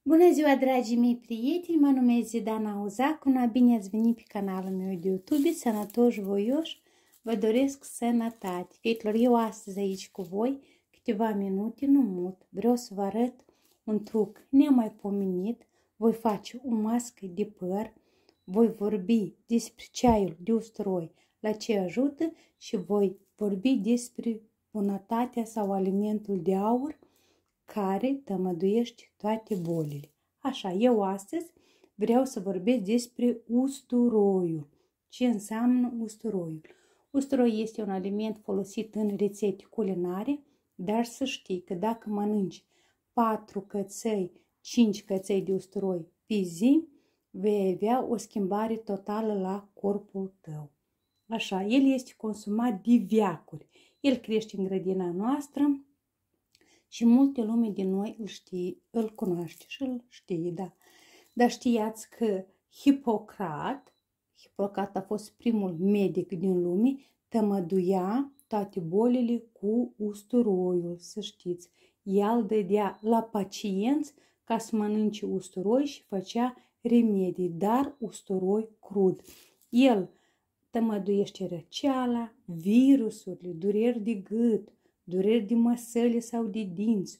Bună ziua, dragii mei prieteni, mă numesc Zidana Uzacu, bine ați venit pe canalul meu de YouTube, sănătoși, voioși, vă doresc sănătate. Fetelor, eu astăzi aici cu voi, câteva minute, nu mult, vreau să vă arăt un truc nemaipomenit, voi face o mască de păr, voi vorbi despre ceaiul de usturoi, la ce ajută și voi vorbi despre bunătatea sau alimentul de aur, care tămăduiește toate bolile. Așa, eu astăzi vreau să vorbesc despre usturoiul. Ce înseamnă usturoiul? Usturoi este un aliment folosit în rețete culinare, dar să știi că dacă mănânci 4 căței, 5 căței de usturoi pe zi, vei avea o schimbare totală la corpul tău. Așa, el este consumat de veacuri. El crește în grădina noastră, și multe lume din noi îl cunoaște și îl știe, da. Dar știați că Hipocrat a fost primul medic din lume, tămăduia toate bolile cu usturoiul, să știți. El dădea la pacienți ca să mănânce usturoi și făcea remedii, dar usturoi crud. El tămăduiește răceala, virusurile, dureri de gât, dureri de măsăle sau de dinți.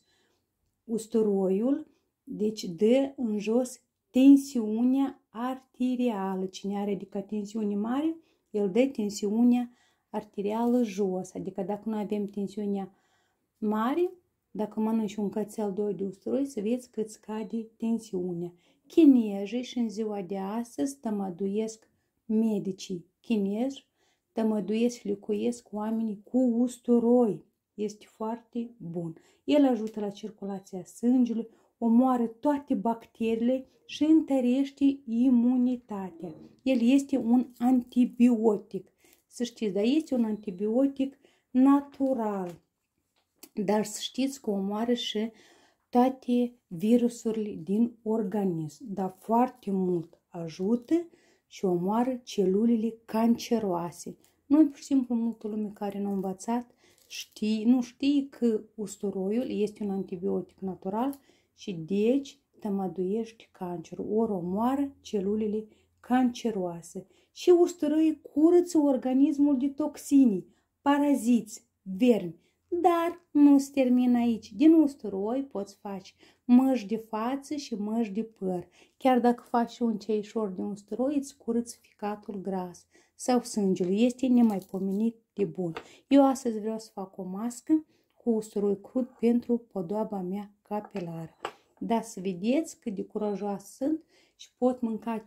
Usturoiul, deci, dă în jos tensiunea arterială. Cine are adică tensiune mare, el dă tensiunea arterială jos. Adică dacă nu avem tensiunea mare, dacă mănânci un cățel, 2 de usturoi, să vezi că îți scade tensiunea. Chinezii și în ziua de astăzi tămăduiesc medicii chinezi, tămăduiesc și licuiesc oamenii cu usturoi. Este foarte bun. El ajută la circulația sângelui, omoară toate bacteriile și întărește imunitatea. El este un antibiotic. Să știți, dar este un antibiotic natural. Dar să știți că omoară și toate virusurile din organism. Dar foarte mult ajută și omoară celulele canceroase. Noi, pur și simplu, multă lume care nu a învățat, nu știi că usturoiul este un antibiotic natural și deci tămăduiește cancerul, ori omoară celulele canceroase. Și usturoiul curăță organismul de toxini, paraziți, vermi. Dar nu se termină aici. Din usturoi poți face măști de față și măști de păr. Chiar dacă faci un ceișor de usturoi, îți curăță ficatul gras sau sângele. Este nemaipomenit de bun. Eu astăzi vreau să fac o mască cu usturoi crud pentru podoaba mea capilară. Dar să vedeți cât de curajoasă sunt și pot mânca 5-6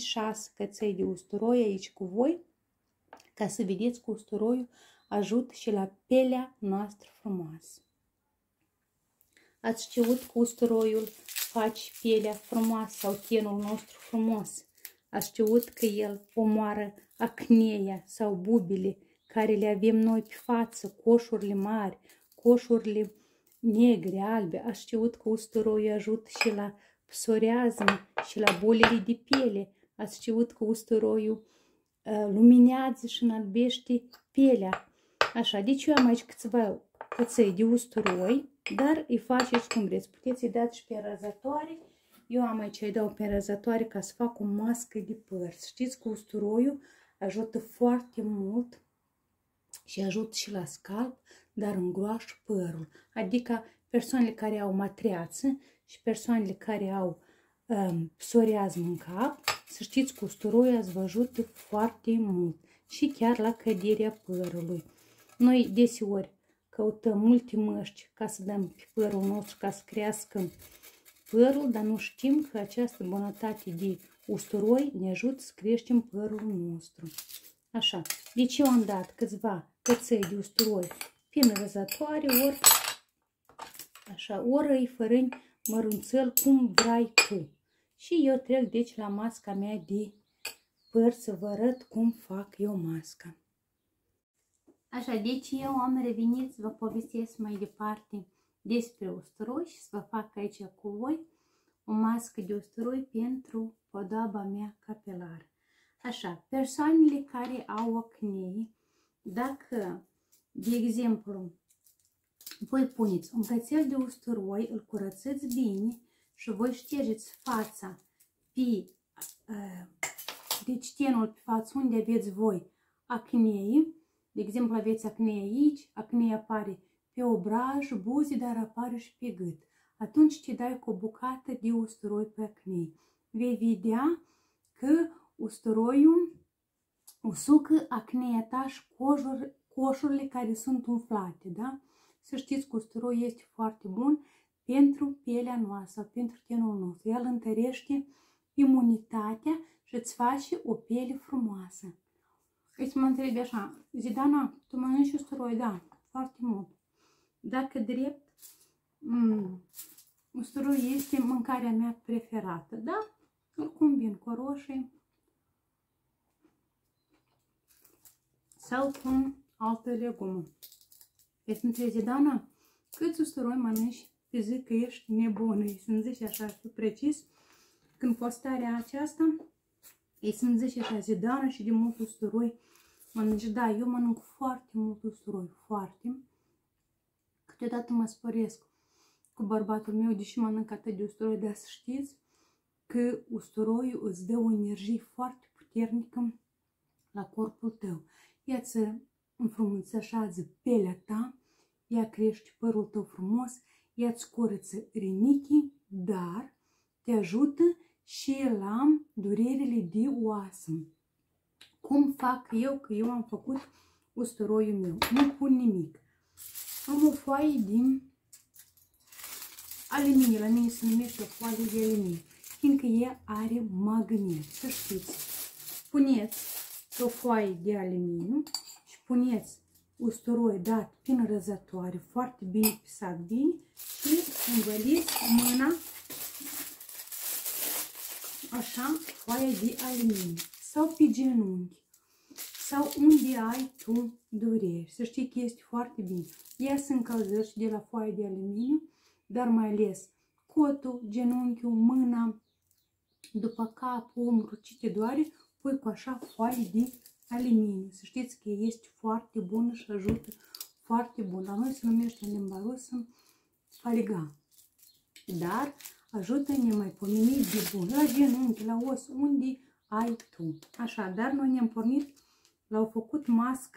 căței de usturoi aici cu voi, ca să vedeți că usturoiul ajută și la pielea noastră frumoasă. Ați știut că usturoiul face pielea frumoasă sau tenul nostru frumos. Ați știut că el omoară acneia sau bubile care le avem noi pe față, coșurile mari, coșurile negre, albe. Ați știut că usturoiul ajută și la psoriazmă și la bolile de piele. Ați știut că usturoiul luminează și înalbește pielea. Așa, deci eu am aici câțiva căței de usturoi, dar îi faceți cum vreți. Puteți îi dați și pe răzătoare. Eu am aici, îi dau pe răzătoare ca să fac o mască de păr. Știți că usturoiul ajută foarte mult și ajută și la scalp, dar îngroașă părul. Adică persoanele care au matreață și persoanele care au psoriazm în cap, să știți că usturoiul vă ajută foarte mult și chiar la căderea părului. Noi deseori căutăm multe măști ca să dăm pe părul nostru, ca să crească părul, dar nu știm că această bunătate de usturoi ne ajută să creștem părul nostru. Așa, deci eu am dat câțiva căței de usturoi pe răzătoare, ori așa, ori îi fărâni mărunțel cum vrei tu. Și eu trec deci la masca mea de păr să vă arăt cum fac eu masca. Așa, deci eu am revenit să vă povestesc mai departe despre usturoi și să vă fac aici cu voi o mască de usturoi pentru podoaba mea capilară. Așa, persoanele care au acne, dacă, de exemplu, voi puneți un cățel de usturoi, îl curățați bine și voi ștergeți fața pe, deci tenul pe față unde aveți voi acnei, de exemplu aveți acnei aici, acnei apare pe obraj, buzi, dar apare și pe gât. Atunci te dai cu o bucată de usturoi pe acnei. Vei vedea că usturoiul usucă acneia ta și coșurile care sunt umflate, da? Să știți că usturoiul este foarte bun pentru pielea noastră, pentru tenul nostru. El întărește imunitatea și îți face o piele frumoasă. Îți mă întrebi așa, Zidana, tu mănânci usturoi? Da, foarte mult. Dacă drept, usturoi este mâncarea mea preferată, da? Îl combin cu roșii sau cu altă legumă. Îți întrebi, Zidana, câți usturoi mănânci pe zi, că ești nebună? Să-mi zici așa, știu precis, când postarea aceasta, ei să-mi zice așa, Zidana, și de mult usturoi mănânci. Da, eu mănânc foarte mult usturoi, foarte. Câteodată mă spăresc cu bărbatul meu, deși mănânc atât de usturoi, dar să știți că usturoiul îți dă o energie foarte puternică la corpul tău. Ea îți înfrumusețează pielea ta, ea crește părul tău frumos, ea îți curăță rinichii, dar te ajută și la durerile de oasă. Cum fac eu? Că eu am făcut usturoiul meu. Nu pun nimic. Am o foaie din aluminiu. La mine se numește o foaie de aluminiu, fiindcă ea are magnet. Să știți. Puneți o foaie de aluminiu și puneți usturoi dat prin răzătoare, foarte bine pisat bine, și învăliți mâna așa, foaia de aluminiu, sau pe genunchi, sau unde ai tu dureri. Să știi că este foarte bine. Ea se încălzește de la foaia de aluminiu, dar mai ales cotul, genunchiul, mâna, după cap, umărul, ce te doare, pui cu așa foaie de aluminiu. Să știți că este foarte bună și ajută foarte bun. La noi se numește în limba rusă faliga. Dar ajută nemaipomenit de bun. La genunchi, la os, unde ai tu. Așa, dar noi ne-am pornit, l-au făcut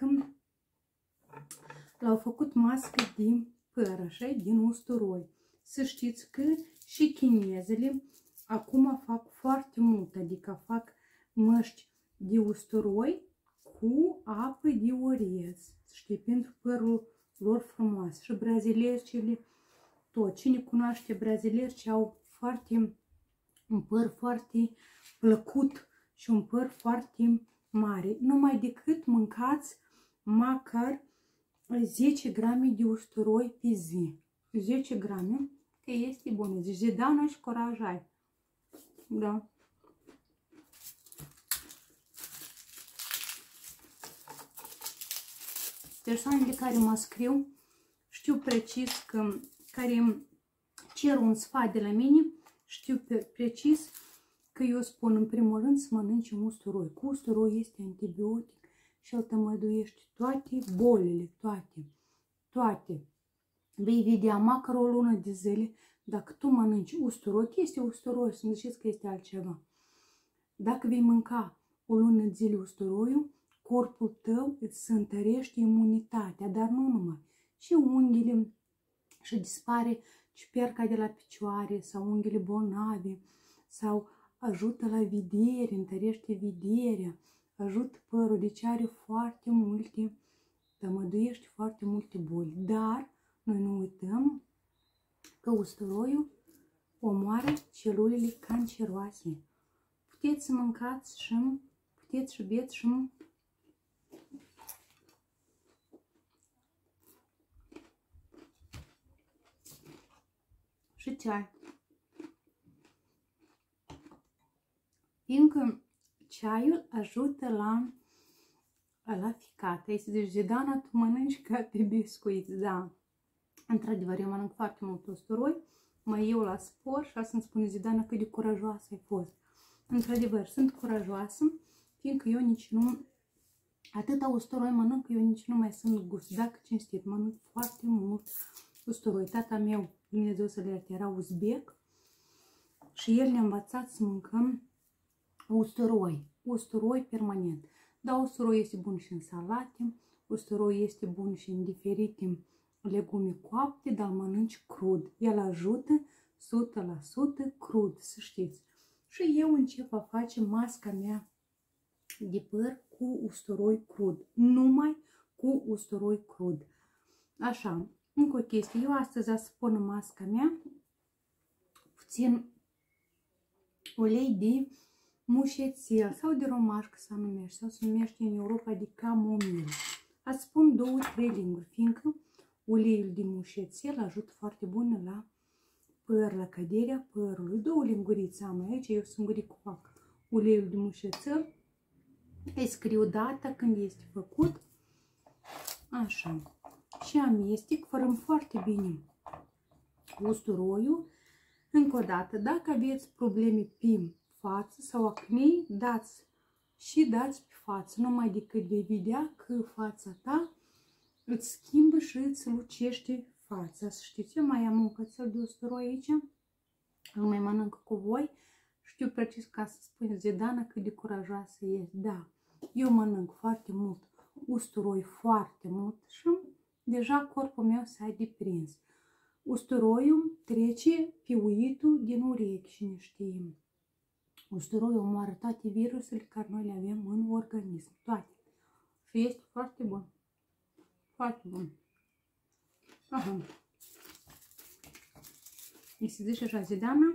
mască din păr, așa, din usturoi. Să știți că și chinezele acum fac foarte mult, adică fac măști de usturoi cu apă de orez, știi, pentru părul lor frumos. Și braziliercele, tot. Cine cunoaște brazilierci au un păr foarte plăcut și un păr foarte mare. Numai decât mâncați măcar 10 grame de usturoi pe zi. 10 grame, că este bun. Deci Zidana și curaj ai. Da. Persoanele care mă scriu știu precis că, care cer un sfat de la mine, știu precis că eu spun în primul rând să mănânci un usturoi. Cu usturoi este antibiotic și el tămăduiește toate bolile, toate. Vei vedea măcar o lună de zile, dacă tu mănânci usturoi, este usturoi, să nu ziceți că este altceva. Dacă vei mânca o lună de zile usturoiul, corpul tău îți întărește imunitatea, dar nu numai, și unghiile, și dispare ciuperca de la picioare sau unghiile bolnave, sau ajută la vedere, întărește vederea, ajută părul, deci are foarte multe, tămăduiește foarte multe boli. Dar noi nu uităm că usturoiul omoară celulele canceroase. Puteți să mâncați și puteți și beți și ceai. Fiindcă ceaiul ajută la ficată. Este deci, Zidana, tu mănânci ca pe biscuiți. Da, într-adevăr, eu mănânc foarte mult usturoi, mă iau la spor și asta îmi spune Zidana cât de curajoasă ai fost. Într-adevăr, sunt curajoasă, fiindcă eu nici nu, atâta usturoi mănânc, eu nici nu mai sunt gust. Dacă cinstit, mănânc foarte mult usturoi. Tata meu, Dumnezeu să le ierte, era uzbec și el ne-a învățat să mâncăm usturoi permanent. Da, usturoi este bun și în salate, usturoi este bun și în diferite legume coapte, dar îl mănânci crud. El ajută 100% crud, să știți. Și eu încep a face masca mea de păr cu usturoi crud. Numai cu usturoi crud. Așa, încă o chestie. Eu astăzi o să pun în masca mea puțin ulei de mușețel sau de romașcă să numește, sau se numește în Europa de camomilă. Ați spun 2-3 linguri, fiindcă uleiul de mușețel ajută foarte bun la păr, la căderea părului. 2 lingurițe am aici, eu singuric fac uleiul de mușețel. Îi scriu data când este făcut. Așa. Și amestec, fărăm foarte bine usturoiul. Încă o dată, dacă aveți probleme pe față sau acnei, dați pe față, numai decât vei vedea că fața ta îți schimbă și îți lucește fața. Să știți, eu mai am un cățel de usturoi aici, îl mai mănânc cu voi. Știu precis ca să spun Zidana cât de curajoasă e. Da, eu mănânc foarte mult usturoi, foarte mult și deja corpul meu s-a deprins. Usturoiul trece pe uitul din urechi și ne știm. Usturoiul omoară toate virusele care noi le avem în organism. Toate. Și este foarte bun. Foarte bun. Aha. Îi se zice așa, Zidana,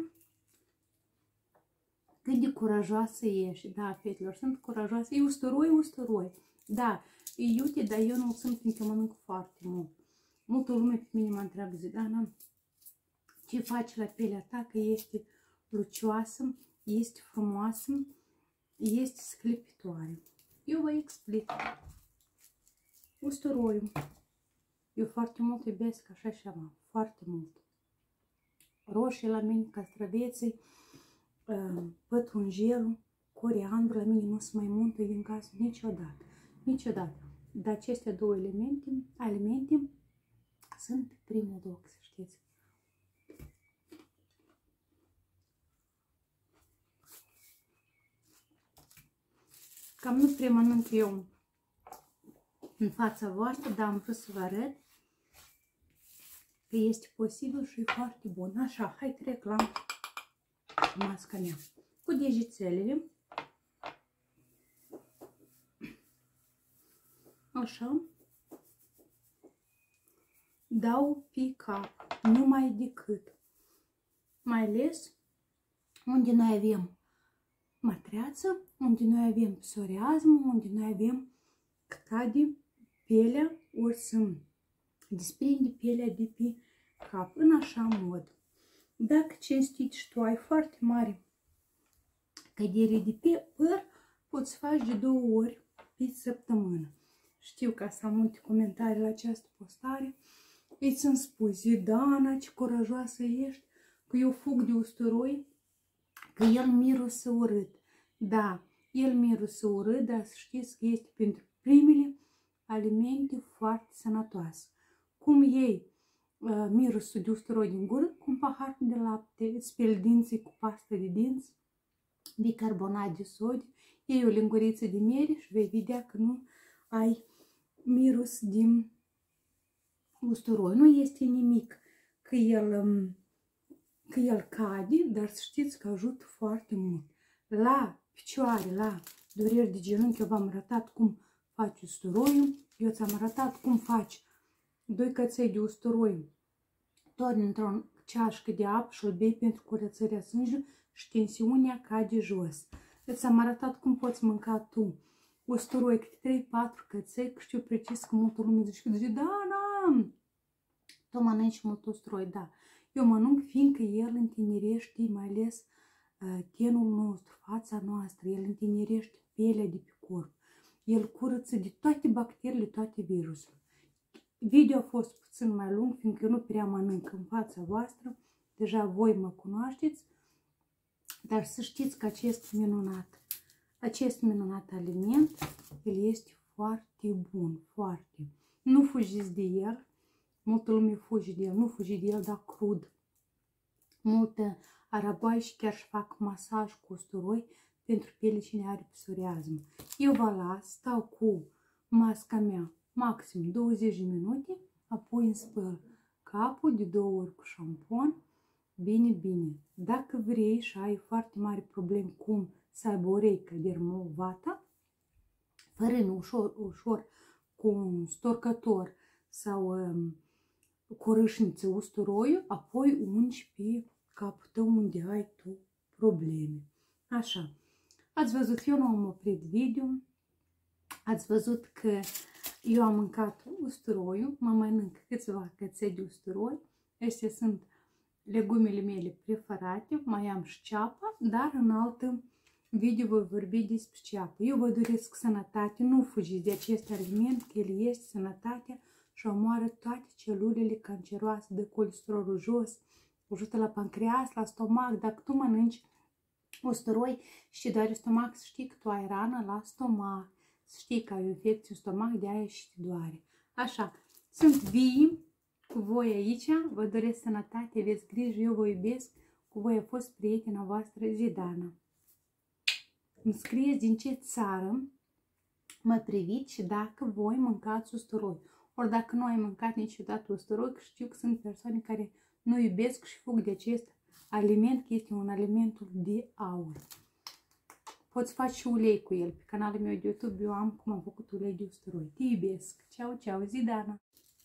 cât de curajoasă ești. Da, fetelor, sunt curajoasă. E usturoi. Da, e iute, dar eu nu sunt, fiindcă mănânc foarte mult. Multă lume pe mine mă întreabă, Zidana, ce faci la pielea ta, că este lucioasă, este frumoasă, este sclipitoare. Eu vă explic. Usturoiul. Eu foarte mult iubesc așa și am, foarte mult. Roșii la mine, castraveții, pătrunjelul, coriandru, la mine nu se mai muntă din casă niciodată. Niciodată. Dar aceste 2 alimente sunt pe primul loc, să știți. Cam nu prea mănânc eu în fața voastră, dar am vrut să vă arăt că este posibil și e foarte bun. Așa, hai trec la masca mea. Cu degețelele. Așa. Dau pe cap, numai decât. Mai ales unde noi avem matreață, unde noi avem psoriazmă, unde noi avem cade pielea, ori să desprinde pielea de pe cap, în așa mod. Dacă cinstit și tu ai foarte mare cădere de pe păr, poți face de 2 ori pe săptămână. Știu că să am multe comentarii la această postare. Îți-mi spui, Zidana, ce curajoasă ești, că eu fug de usturoi, că el mirosă urât. Da, el mirosă urât, dar să știți că este pentru primele alimente foarte sănătoase. Cum iei mirosul de usturoi din gură, cu un pahar de lapte, îți speli dinții cu pastă de dinți, bicarbonat de sodiu, iei o linguriță de miere și vei vedea că nu ai miros din usturoi. Nu este nimic că el cade, dar să știți că ajută foarte mult. La picioare, la dureri de genunchi, eu v-am arătat cum faci usturoiul. Eu ți-am arătat cum faci 2 căței de usturoi, tot într-o ceașcă de apă și îl bei pentru curățarea sângelui și tensiunea cade jos. Ți-am arătat cum poți mânca tu usturoi, câte 3-4 căței, că știu precis că multă lume zice, da, tu mănânci mult usturoi, da. Eu mănânc fiindcă el întinerește mai ales tenul nostru, fața noastră, el întinerește pielea de pe corp. El curăță de toate bacteriile, toate virusurile. Video a fost puțin mai lung, fiindcă eu nu prea mănânc în fața voastră. Deja voi mă cunoașteți. Dar să știți că acest minunat aliment, el este foarte bun, foarte. Nu fugiți de el. Multă lume fuge de el, nu fugi de el, dar crud. Multă Aragoaie și chiar și fac masaj cu usturoi pentru piele cine are psoriazmă. Eu vă las, stau cu masca mea maxim 20 de minute, apoi îmi spăl capul de 2 ori cu șampon, bine. Dacă vrei și ai foarte mari probleme cum să aibă urechi dermovată, fărând ușor cu un storcător sau cu râșniță usturoiul, apoi ungi pe capul tău unde ai tu probleme. Așa, ați văzut, eu nu am oprit video, ați văzut că eu am mâncat usturoiul, mă mănânc câțiva căței de usturoi, astea sunt legumele mele preferate, mai am și ceapa, dar în altă video voi vorbi despre ceapă. Eu vă doresc sănătate, nu fugiți de acest aliment, că el este sănătatea și omoară toate celulele canceroase de colesterolul jos, ajută la pancreas, la stomac. Dacă tu mănânci usturoi și te doare stomac, să știi că tu ai rană la stomac, să știi că ai o infecție în stomac, de aia și te doare. Așa, sunt vii cu voi aici, vă doresc sănătate, aveți grijă, eu vă iubesc, cu voi a fost prietena voastră Zidana. Îmi scrieți din ce țară mă priviți și dacă voi mâncați usturoi. Ori dacă nu ai mâncat niciodată usturoi, că știu că sunt persoane care nu iubesc și fug de acest aliment, că este un alimentul de aur. Poți face și ulei cu el. Pe canalul meu de YouTube eu am cum am făcut ulei de usturoi. Te iubesc. Ceau, Zidana.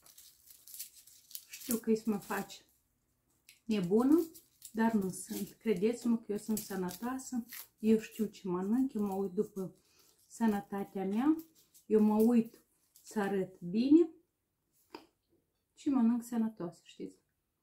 Știu că îi să mă faci nebună, dar nu sunt. Credeți-mă că eu sunt sănătoasă, eu știu ce mănânc, eu mă uit după sănătatea mea, eu mă uit să arăt bine și mănânc sănătos, știți.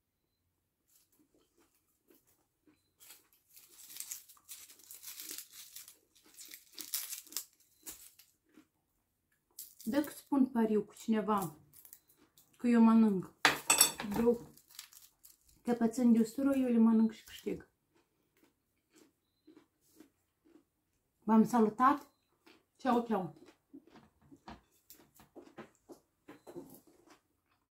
Dacă spun pariu cu cineva că eu mănânc două căpățâni de usturoi, eu le mănânc și câștig. V-am salutat! Ceau!